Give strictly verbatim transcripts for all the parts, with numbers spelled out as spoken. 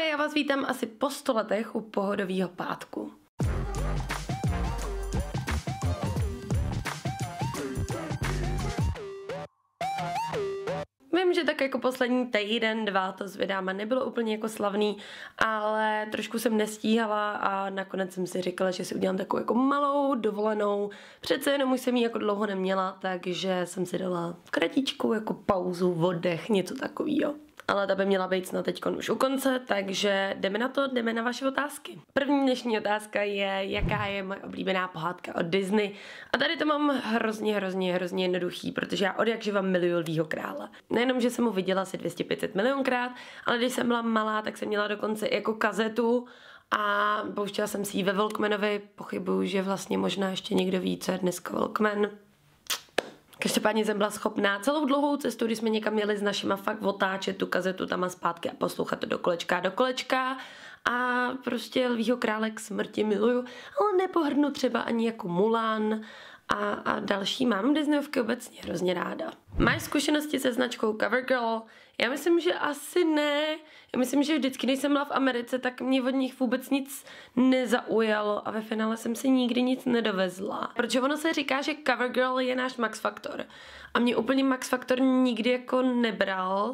já vás vítám asi po sto letech u pohodového pátku. Vím, že tak jako poslední týden, dva to s videama nebylo úplně jako slavný, ale trošku jsem nestíhala a nakonec jsem si říkala, že si udělám takovou jako malou dovolenou. Přece jenom už jsem ji jako dlouho neměla, takže jsem si dala kratičkou jako pauzu, oddech, něco takového. Ale ta by měla být snad teď už u konce, takže jdeme na to, jdeme na vaše otázky. První dnešní otázka je, jaká je moje oblíbená pohádka od Disney. A tady to mám hrozně, hrozně, hrozně jednoduchý, protože já od jak živa miluju Lvího krále. Nejenom, že jsem ho viděla asi dvě stě pět set milionkrát, ale když jsem byla malá, tak jsem měla dokonce jako kazetu a pouštěla jsem si ji ve Walkmanovi. Pochybuju, že vlastně možná ještě někdo ví, co je dneska Walkman. Každopádně jsem byla schopná celou dlouhou cestu, když jsme někam jeli s našima, fakt otáčet tu kazetu tam a zpátky a poslouchat to do kolečka a do kolečka. A prostě Lvího krále k smrti miluju, ale nepohrnu třeba ani jako Mulan a, a další. Mám Disneyovky obecně hrozně ráda. Máš zkušenosti se značkou CoverGirl? Já myslím, že asi ne. Já myslím, že vždycky, když jsem byla v Americe, tak mě od nich vůbec nic nezaujalo a ve finále jsem si nikdy nic nedovezla. Protože ono se říká, že CoverGirl je náš Max Factor. A mě úplně Max Factor nikdy jako nebral,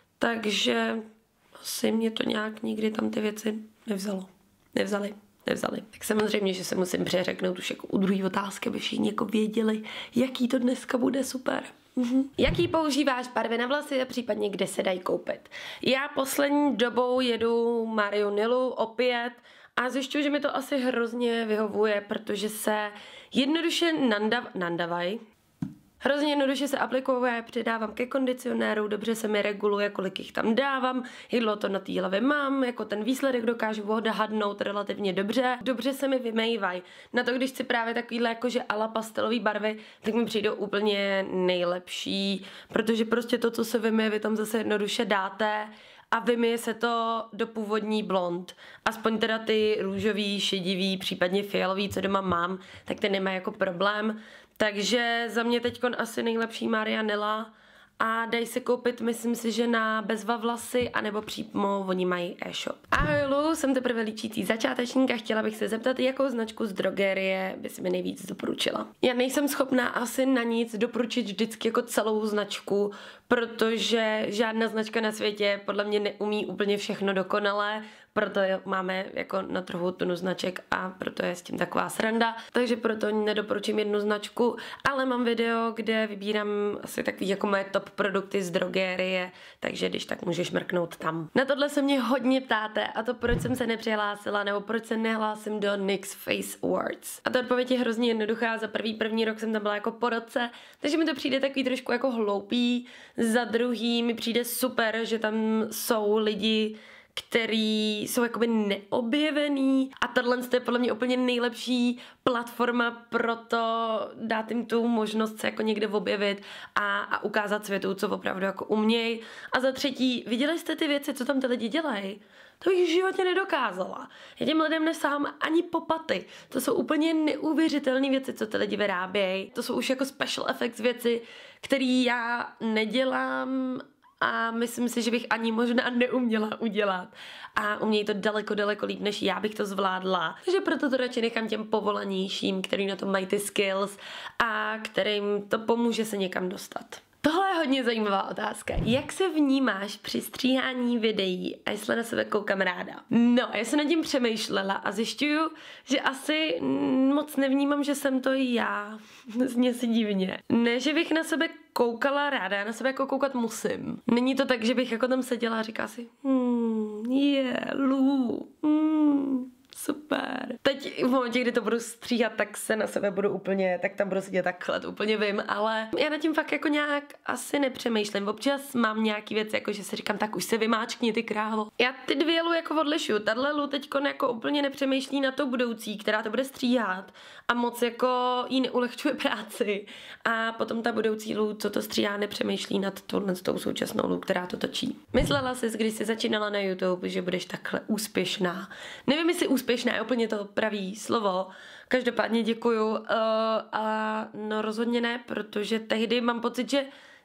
takže asi mě to nějak nikdy tam ty věci nevzalo. Nevzali. Nevzali. Tak samozřejmě, že se musím přeřeknout už jako u druhé otázky, aby všichni jako věděli, jaký to dneska bude super. Mhm. Jaký používáš barvy na vlasy a případně kde se dají koupit? Já poslední dobou jedu Mario Nilu opět a zjišťuju, že mi to asi hrozně vyhovuje, protože se jednoduše nandav, nandavají. Hrozně jednoduše se aplikuje, přidávám ke kondicionéru, dobře se mi reguluje, kolik jich tam dávám, jídlo to na té hlavě mám, jako ten výsledek dokážu odhadnout relativně dobře, dobře se mi vymejvají. Na to, když si právě takovýhle jakože ala pastelové barvy, tak mi přijdou úplně nejlepší, protože prostě to, co se vymije, vy tam zase jednoduše dáte a vymije se to do původní blond. Aspoň teda ty růžový, šedivý, případně fialový, co doma mám, tak ty nemá jako problém. Takže za mě teďkon asi nejlepší Marianela a dají se koupit, myslím si, že na Bezva vlasy, anebo přímo oni mají e-shop. Ahoj Lu, jsem teprve líčící začátečník a chtěla bych se zeptat, jakou značku z drogerie by si mi nejvíc doporučila. Já nejsem schopná asi na nic doporučit vždycky jako celou značku, protože žádná značka na světě podle mě neumí úplně všechno dokonale, proto máme jako na trhu tunu značek a proto je s tím taková sranda, takže proto nedoporučím jednu značku, ale mám video, kde vybírám asi takový jako moje top produkty z drogerie, takže když tak můžeš mrknout tam. Na tohle se mě hodně ptáte a to proč jsem se nepřihlásila nebo proč se nehlásím do N Y X Face Awards. A ta odpověď je hrozně jednoduchá, za první první rok jsem tam byla jako po roce, takže mi to přijde takový trošku jako hloupý, za druhý mi přijde super, že tam jsou lidi, který jsou jakoby neobjevený a tohle je podle mě úplně nejlepší platforma pro to dát jim tu možnost se jako někde objevit a, a ukázat světu, co opravdu jako uměj. A za třetí, viděli jste ty věci, co tam ty lidi dělají? To bych v životě nedokázala. Já těm lidem nesám ani po paty. To jsou úplně neuvěřitelné věci, co ty lidi vyrábějí. To jsou už jako special effects věci, které já nedělám a myslím si, že bych ani možná neuměla udělat. A umějí to daleko, daleko líp, než já bych to zvládla. Takže proto to radši nechám těm povolanějším, který na to mají ty skills a kterým to pomůže se někam dostat. Tohle je hodně zajímavá otázka. Jak se vnímáš při stříhání videí a jestli na sebe koukám ráda? No, já jsem nad tím přemýšlela a zjišťuju, že asi moc nevnímám, že jsem to já. Zně si divně. Ne, že bych na sebe koukala ráda, já na sebe jako koukat musím. Není to tak, že bych jako tam seděla a říkala si hmm, yeah, Lu, hmm, super. Teď v momentě, kdy to budu stříhat, tak se na sebe budu úplně, tak tam budu sedět takhle, to úplně vím, ale já nad tím fakt jako nějak asi nepřemýšlím. Občas mám nějaký věc, jako že si říkám, tak už se vymáčkni, ty krávo. Já ty dvě Lu jako odlišuju. Tadle Lu teďko jako úplně nepřemýšlí na to budoucí, která to bude stříhat a moc jako jí neulehčuje práci. A potom ta budoucí Lu, co to stříhá, nepřemýšlí nad tohle s tou současnou Lu, která to točí. Myslela jsi, když jsi začínala na YouTube, že budeš takhle úspěšná. Nevím, jestli úspěšná je úplně to pravý slovo. Každopádně děkuju. Uh, a no rozhodně ne, protože tehdy mám pocit, že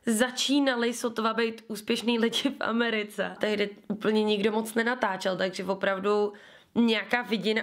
začínali sotva být úspěšný lidi v Americe. Tehdy úplně nikdo moc nenatáčel, takže opravdu nějaká vidina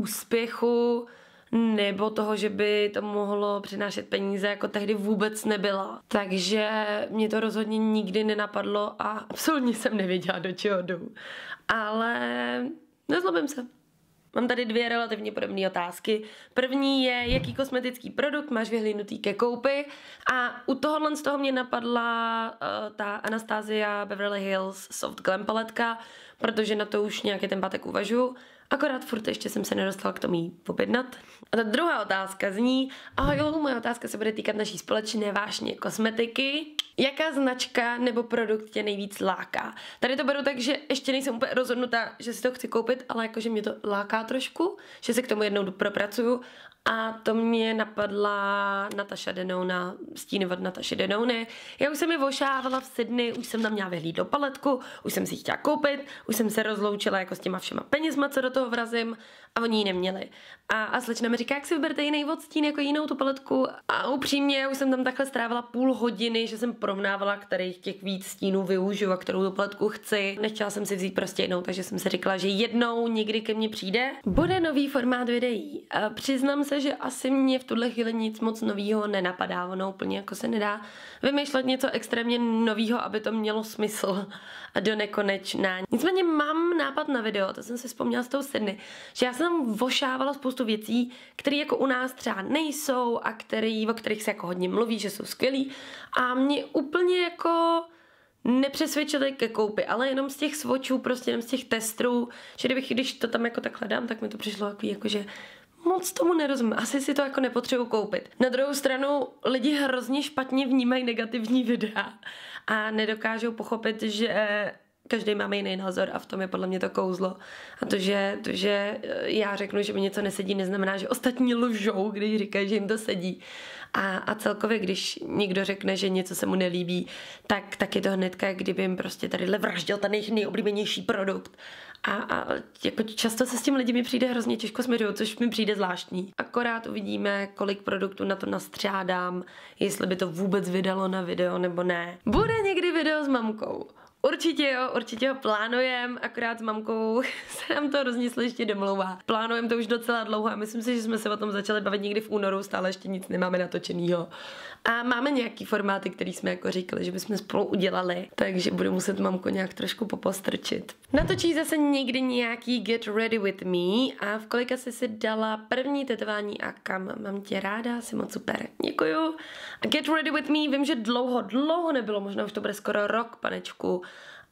úspěchu nebo toho, že by to mohlo přinášet peníze, jako tehdy vůbec nebyla. Takže mě to rozhodně nikdy nenapadlo a absolutně jsem nevěděla, do čeho jdu. Ale nezlobím se. Mám tady dvě relativně podobné otázky. První je, jaký kosmetický produkt máš vyhlídnutý ke koupi, a u tohohle z toho mě napadla uh, ta Anastasia Beverly Hills Soft Glam paletka, protože na to už nějaký ten pátek uvažuji. Akorát furt ještě jsem se nedostala k tomu jí objednat. A ta druhá otázka zní, ahoj, jo, moje otázka se bude týkat naší společné vášně kosmetiky. Jaká značka nebo produkt tě nejvíc láká? Tady to beru tak, že ještě nejsem úplně rozhodnutá, že si to chci koupit, ale jakože mě to láká trošku, že se k tomu jednou propracuju. A to mě napadla Natasha Denona, stínovat Natasha Denony. Já už jsem ji vošávala v Sydney, už jsem tam měla vyhlídlou paletku, už jsem si ji chtěla koupit, už jsem se rozloučila jako s těma všema penězma, co do toho vrazím, a oni ji neměli. A, a slečna mi říká, jak si vyberte jiný odstín, jako jinou tu paletku. A upřímně, už jsem tam takhle strávila půl hodiny, že jsem porovnávala, kterých těch víc stínů využiju a kterou tu paletku chci. Nechtěla jsem si vzít prostě jednou, takže jsem si říkala, že jednou někdy ke mně přijde. Bude nový formát videí. A přiznám se, že asi mě v tuhle chvíli nic moc novýho nenapadá, ono úplně jako se nedá vymýšlet něco extrémně novýho, aby to mělo smysl a do nekonečna. Nicméně mám nápad na video, to jsem si vzpomněla z toho Sydney, že já jsem tam vošávala spoustu věcí, které jako u nás třeba nejsou a který, o kterých se jako hodně mluví, že jsou skvělý, a mě úplně jako nepřesvědčili ke koupi, ale jenom z těch swatchů, prostě jenom z těch testů, že kdybych, když to tam jako takhle dám, tak mi to přišlo takový jako, že moc tomu nerozumím, asi si to jako nepotřebuji koupit. Na druhou stranu lidi hrozně špatně vnímají negativní videa a nedokážou pochopit, že každý máme jiný názor, a v tom je podle mě to kouzlo. A to, že, to, že já řeknu, že mi něco nesedí, neznamená, že ostatní lžou, když říkají, že jim to sedí. A, a celkově, když někdo řekne, že něco se mu nelíbí, tak, tak je to hnedka, jak kdyby jim prostě tady vraždil ten jejich nejoblíbenější produkt. A, a jako často se s tím lidmi přijde hrozně těžko smiřuju, což mi přijde zvláštní. Akorát uvidíme, kolik produktů na to nastřádám, jestli by to vůbec vydalo na video nebo ne. Bude někdy video s mamkou. Určitě jo, určitě ho plánujem, akorát s mamkou se nám to hrozně ještě domlouvá. Plánujeme to už docela dlouho a myslím si, že jsme se o tom začali bavit někdy v únoru, stále ještě nic nemáme natočenýho. A máme nějaký formáty, který jsme jako říkali, že bychom spolu udělali, takže budu muset mamku nějak trošku popostrčit. Natočí zase někdy nějaký Get Ready With Me a v kolika jsi si dala první tetování a kam? Mám tě ráda, jsi moc super. Děkuju. A Get Ready With Me vím, že dlouho, dlouho nebylo, možná už to bude skoro rok, panečku.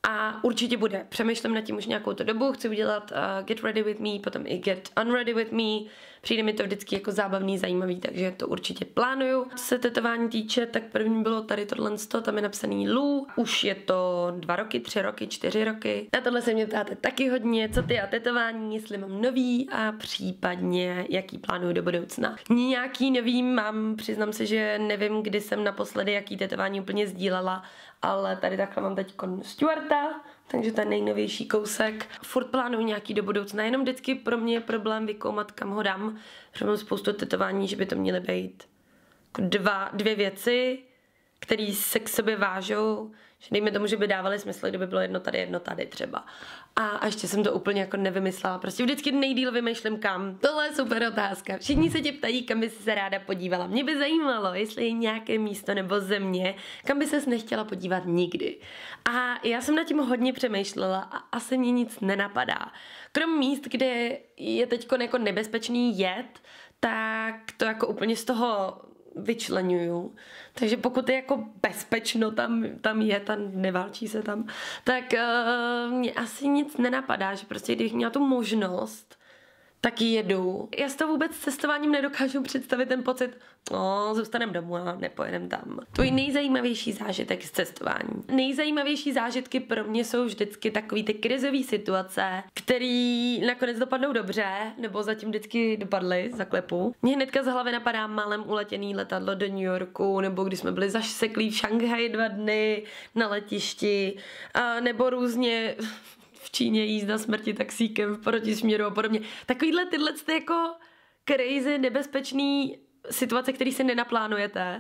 A určitě bude. Přemýšlím nad tím už nějakou tu dobu, chci udělat uh, Get Ready With Me, potom i Get Unready With Me. Přijde mi to vždycky jako zábavný, zajímavý, takže to určitě plánuju. Co se tetování týče, tak první bylo tady tohle, tam je napsaný Lou. Už je to dva roky, tři roky, čtyři roky. Na tohle se mě ptáte taky hodně, co ty a tetování, jestli mám nový a případně jaký plánuju do budoucna. Nějaký nový mám, přiznám se, že nevím, kdy jsem naposledy jaký tetování úplně sdílela, ale tady takhle mám teď Stuarta, takže ten nejnovější kousek. Furt plánuju nějaký do budoucna, jenom vždycky pro mě je problém vykoumat, kam ho dám, protože mám spoustu tetování, že by to měly být jako dva, dvě věci, které se k sobě vážou, že dejme tomu, že by dávaly smysl, kdyby bylo jedno tady, jedno tady třeba. A, a ještě jsem to úplně jako nevymyslela, prostě vždycky nejdýl vymýšlím kam. Tohle je super otázka. Všichni se tě ptají, kam by si se ráda podívala. Mě by zajímalo, jestli je nějaké místo nebo země, kam by ses nechtěla podívat nikdy. A já jsem nad tím hodně přemýšlela a asi mě nic nenapadá. Krom míst, kde je teďko jako nebezpečný jet, tak to jako úplně z toho vyčleňuju. Takže pokud je jako bezpečno tam, tam je, tam neválčí se tam, tak uh, mě asi nic nenapadá, že prostě když měla tu možnost, tak jedu. Já s to vůbec cestováním nedokážu představit ten pocit, no, zůstanem domů a nepojedem tam. Tvůj nejzajímavější zážitek z cestování. Nejzajímavější zážitky pro mě jsou vždycky takový ty krizové situace, které nakonec dopadnou dobře, nebo zatím vždycky dopadly, zaklepu. Mně hnedka z hlavy napadá málem uletěný letadlo do New Yorku, nebo když jsme byli zaseklí v Šanghaji dva dny na letišti, a nebo různě v Číně jízda smrti taxíkem v protisměru a podobně. Takovýhle tyhle ty jako crazy, nebezpečný situace, které si nenaplánujete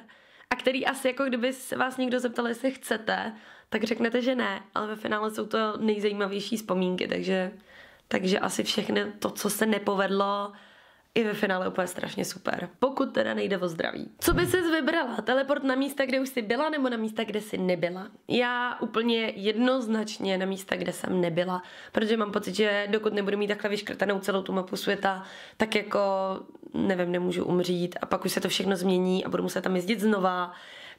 a který asi jako kdyby se vás někdo zeptal, jestli chcete, tak řeknete, že ne, ale ve finále jsou to nejzajímavější vzpomínky, takže, takže asi všechno to, co se nepovedlo, i ve finále úplně strašně super. Pokud teda nejde o zdraví. Co by ses vybrala? Teleport na místa, kde už jsi byla, nebo na místa, kde jsi nebyla? Já úplně jednoznačně na místa, kde jsem nebyla, protože mám pocit, že dokud nebudu mít takhle vyškrtanou celou tu mapu světa, tak jako, nevím, nemůžu umřít a pak už se to všechno změní a budu muset tam jezdit znova.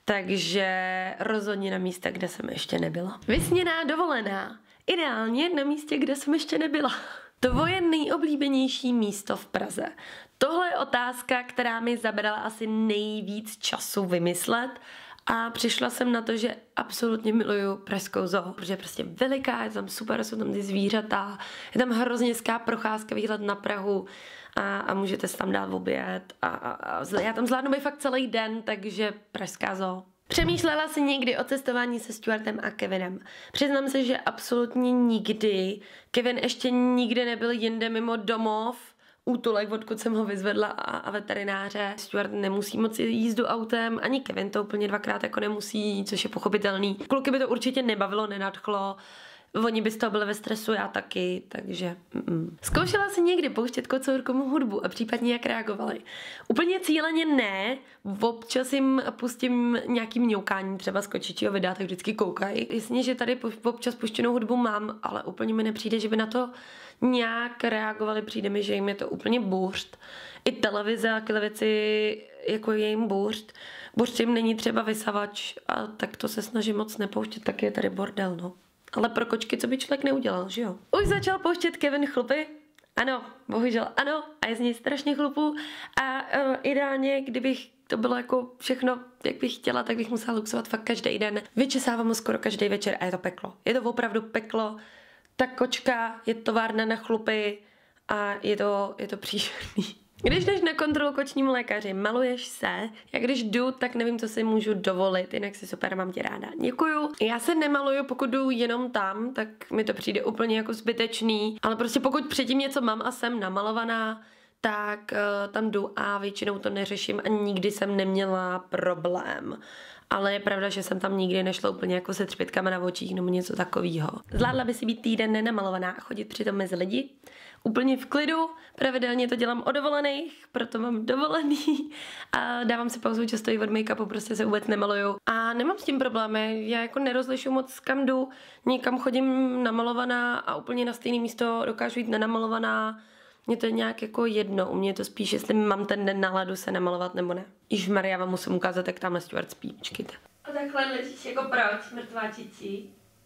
Takže rozhodně na místa, kde jsem ještě nebyla. Vysněná dovolená. Ideálně na místě, kde jsem ještě nebyla. Tvoje nejoblíbenější místo v Praze. Tohle je otázka, která mi zabrala asi nejvíc času vymyslet a přišla jsem na to, že absolutně miluju pražskou zoo, protože je prostě veliká, je tam super, jsou tam ty zvířata, je tam hrozně hezká procházka, výhled na Prahu a, a můžete se tam dát oběd a, a, a já tam zvládnu být fakt celý den, takže pražská zoo. Přemýšlela jsi někdy o cestování se Stuartem a Kevinem? Přiznám se, že absolutně nikdy. Kevin ještě nikdy nebyl jinde mimo domov, útulek, odkud jsem ho vyzvedla a, a veterináře. Stuart nemusí moc jízdu autem, ani Kevin to úplně dvakrát jako nemusí, což je pochopitelný. Kluky by to určitě nebavilo, nenadchlo. Oni by z toho byli ve stresu, já taky, takže... Mm. Zkoušela jsi někdy pouštět kocourkomu hudbu a případně jak reagovali? Úplně cíleně ne, občas jim pustím nějaký mňoukání, třeba z kočičího videa, tak vždycky koukají. Jasně, že tady občas puštěnou hudbu mám, ale úplně mi nepřijde, že by na to nějak reagovali, přijde mi, že jim je to úplně bůřt. I televize a takové věci, jako je jim bůřt. Bůřt jim není třeba vysavač, a tak to se snažím moc nepouštět, tak je tady bordel, no. Ale pro kočky, co by člověk neudělal, že jo? Už začal pouštět Kevin chlupy? Ano, bohužel ano, a je z něj strašně chlupů a uh, ideálně, kdybych to bylo jako všechno, jak bych chtěla, tak bych musela luxovat fakt každý den. Vyčesávám ho skoro každý večer a je to peklo. Je to opravdu peklo. Ta kočka je továrna na chlupy a je to, je to příšerný. Když jdeš na kontrolu kočnímu lékaři, maluješ se, já když jdu, tak nevím, co si můžu dovolit, jinak si super, mám tě ráda. Děkuju. Já se nemaluju, pokud jdu jenom tam, tak mi to přijde úplně jako zbytečný, ale prostě pokud předtím něco mám a jsem namalovaná, tak uh, tam jdu a většinou to neřeším a nikdy jsem neměla problém. Ale je pravda, že jsem tam nikdy nešla úplně jako se třpitkama na očích nebo něco takového. Zvládla by si být týden nenamalovaná a chodit přitom mezi lidi. Úplně v klidu, pravidelně to dělám o dovolených, proto mám dovolený a dávám si pauzu často i od make-upu, prostě se vůbec nemaluju. A nemám s tím problémy, já jako nerozlišuju moc kam jdu, někam chodím namalovaná a úplně na stejné místo dokážu jít nenamalovaná. Mně to je nějak jako jedno, u mě je to spíš, jestli mám ten den náladu se namalovat nebo ne. Ježmarja, vám musím ukázat, jak tamhle Stuart spí, počkejte. A takhle ležíš jako proč, mrtvá čici?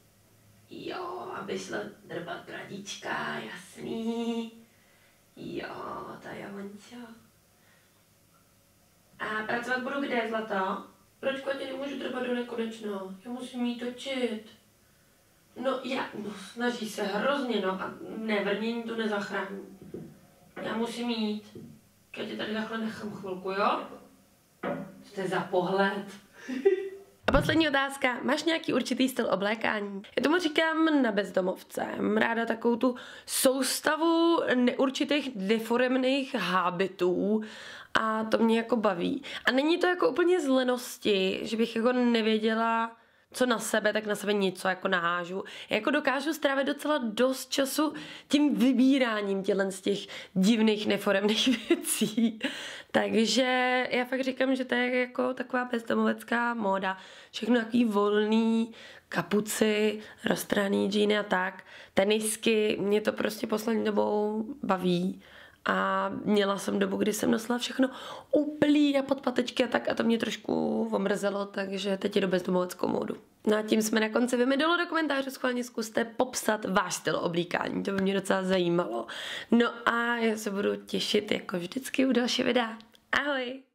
Jo, aby šlo drbat bradička, jasný. Jo, to je ončo. A pracovat budu kde, zlato? Proč tě nemůžu drbat do nekonečno? Já musím jí točit. No, já, no, snaží se hrozně, no, a ne, vrnění to nezachrání. Já musím jít. Já tě tady takhle nechám chvilku, jo? Co to je za pohled? A poslední otázka. Máš nějaký určitý styl oblékání? Já tomu říkám na bezdomovce. Mám ráda takovou tu soustavu neurčitých deforemných hábitů a to mě jako baví. A není to jako úplně z lenosti, že bych jako nevěděla, co na sebe, tak na sebe něco jako nahážu. Já jako dokážu strávit docela dost času tím vybíráním tělen z těch divných neforemných věcí. Takže já fakt říkám, že to je jako taková bezdomovecká móda. Všechno takový volný, kapuci, roztrhaný džíny a tak. Tenisky, mě to prostě poslední dobou baví. A měla jsem dobu, kdy jsem nosila všechno úplný a podpatečky a tak a to mě trošku omrzelo, takže teď je do bezdomoveckou módu. No a tím jsme na konci. Vy mi dole do komentářů schválně zkuste popsat váš styl oblíkání, to by mě docela zajímalo. No a já se budu těšit jako vždycky u další videa. Ahoj!